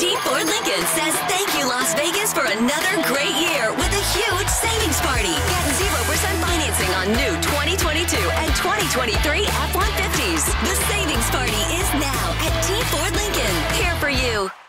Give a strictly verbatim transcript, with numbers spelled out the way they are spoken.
Team Ford Lincoln says thank you, Las Vegas, for another great year with a huge savings party. Get zero percent financing on new twenty twenty-two and twenty twenty-three F one fifties. The savings party is now at Team Ford Lincoln. Here for you.